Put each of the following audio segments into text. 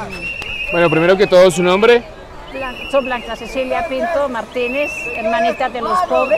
Bueno, primero que todo, su nombre. Soy Blanca Cecilia Pinto Martínez, hermanita de los pobres.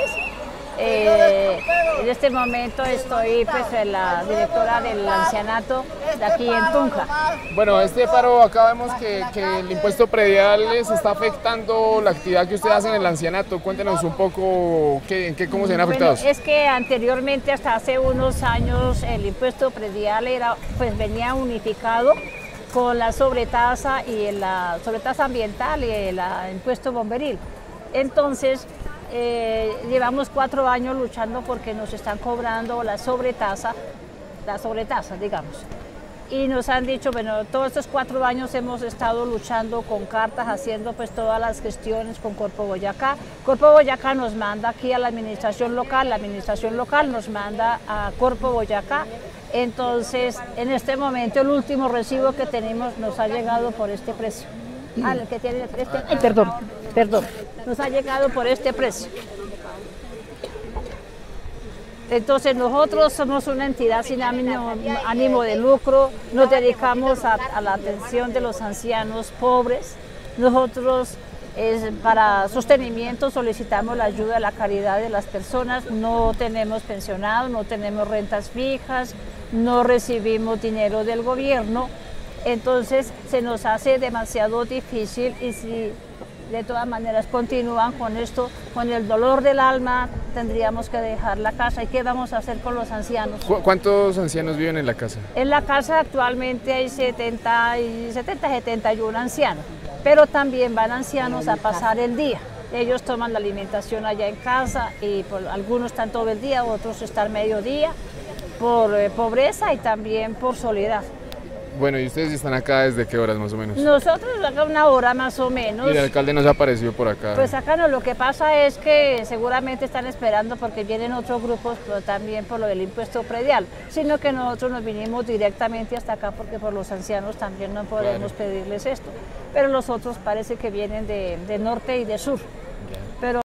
En este momento estoy pues la directora del ancianato de aquí en Tunja. Bueno, este paro acá vemos que el impuesto predial les está afectando la actividad que ustedes hacen en el ancianato. Cuéntenos un poco cómo se ven afectados. Bueno, es que anteriormente, hasta hace unos años, el impuesto predial venía unificado con la sobretasa y la sobretasa ambiental y el impuesto bomberil. Entonces, llevamos 4 años luchando porque nos están cobrando la sobretasa, digamos. Y nos han dicho, bueno, todos estos 4 años hemos estado luchando con cartas, haciendo pues todas las gestiones con Corpo Boyacá. Corpo Boyacá nos manda aquí a la administración local nos manda a Corpo Boyacá. Entonces, en este momento, el último recibo que tenemos nos ha llegado por este precio. El que tiene perdón, nos ha llegado por este precio. Entonces nosotros somos una entidad sin ánimo de lucro, nos dedicamos a la atención de los ancianos pobres. Nosotros para sostenimiento solicitamos la ayuda de la caridad de las personas, no tenemos pensionados, no tenemos rentas fijas, no recibimos dinero del gobierno, entonces se nos hace demasiado difícil y si de todas maneras continúan con esto, con el dolor del alma, tendríamos que dejar la casa. ¿Y qué vamos a hacer con los ancianos? ¿Cuántos ancianos viven en la casa? En la casa actualmente hay 71 ancianos, pero también van ancianos a pasar el día. Ellos toman la alimentación allá en casa y algunos están todo el día, otros están mediodía, por pobreza y también por soledad. Bueno, ¿y ustedes están acá desde qué horas más o menos? Nosotros acá 1 hora más o menos. ¿Y el alcalde nos apareció por acá? Pues acá no, lo que pasa es que seguramente están esperando porque vienen otros grupos, pero también por lo del impuesto predial, sino que nosotros nos vinimos directamente hasta acá porque por los ancianos también no podemos pedirles esto, pero los otros parece que vienen de norte y de sur.